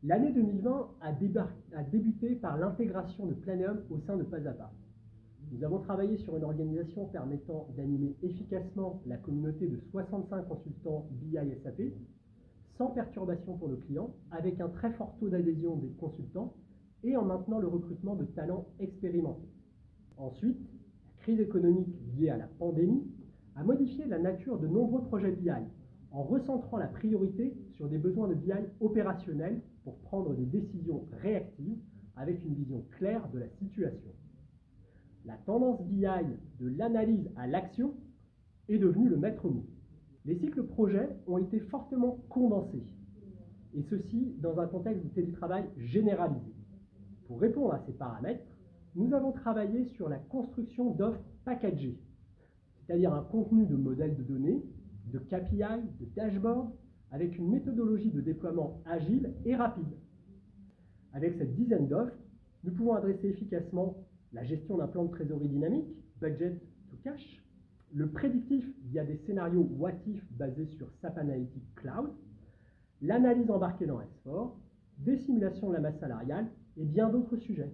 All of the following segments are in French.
L'année 2020 a débuté par l'intégration de Planeum au sein de Pasapa. Nous avons travaillé sur une organisation permettant d'animer efficacement la communauté de 65 consultants BI SAP, sans perturbation pour nos clients, avec un très fort taux d'adhésion des consultants et en maintenant le recrutement de talents expérimentés. Ensuite, la crise économique liée à la pandémie a modifié la nature de nombreux projets BI, en recentrant la priorité sur des besoins de BI opérationnels pour prendre des décisions réactives avec une vision claire de la situation. La tendance BI de l'analyse à l'action est devenue le maître mot. Les cycles projets ont été fortement condensés, et ceci dans un contexte de télétravail généralisé. Pour répondre à ces paramètres, nous avons travaillé sur la construction d'offres packagées, c'est-à-dire un contenu de modèles de données, de KPI, de dashboard, avec une méthodologie de déploiement agile et rapide. Avec cette dizaine d'offres, nous pouvons adresser efficacement la gestion d'un plan de trésorerie dynamique, budget to cash, le prédictif via des scénarios what if basés sur SAP Analytics Cloud, l'analyse embarquée dans S4, des simulations de la masse salariale et bien d'autres sujets.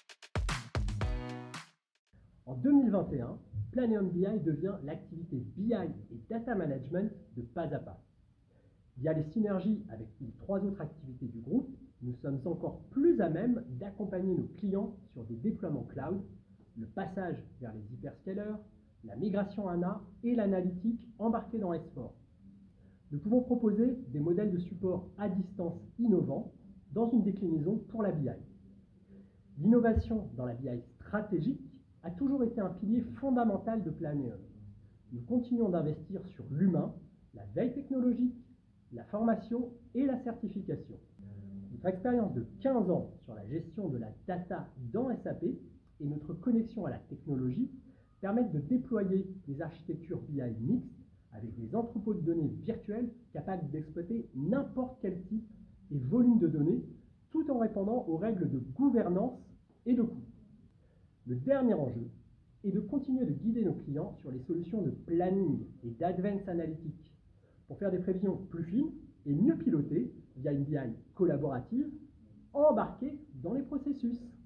En 2021, Planeum BI devient l'activité BI et Data Management de Pasapa. Via les synergies avec les 3 autres activités du groupe, nous sommes encore plus à même d'accompagner nos clients sur des déploiements cloud, le passage vers les hyperscalers, la migration ANA et l'analytique embarquée dans S4. Nous pouvons proposer des modèles de support à distance innovants dans une déclinaison pour la BI. L'innovation dans la BI stratégique a toujours été un pilier fondamental de Planeum. Nous continuons d'investir sur l'humain, la veille technologique, la formation et la certification. Notre expérience de 15 ans sur la gestion de la data dans SAP et notre connexion à la technologie permettent de déployer des architectures BI mixtes avec des entrepôts de données virtuels capables d'exploiter n'importe quel type et volume de données tout en répondant aux règles de gouvernance et de coût. Le dernier enjeu est de continuer de guider nos clients sur les solutions de planning et d'advanced analytics pour faire des prévisions plus fines et mieux pilotées via une BI collaborative embarquée dans les processus.